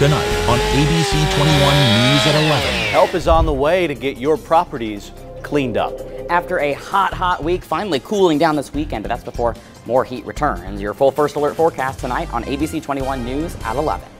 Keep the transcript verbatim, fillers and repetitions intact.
tonight on A B C twenty-one News at eleven. Help is on the way to get your properties cleaned up. After a hot, hot week, finally cooling down this weekend, but that's before more heat returns. Your full First Alert forecast tonight on A B C twenty-one News at eleven.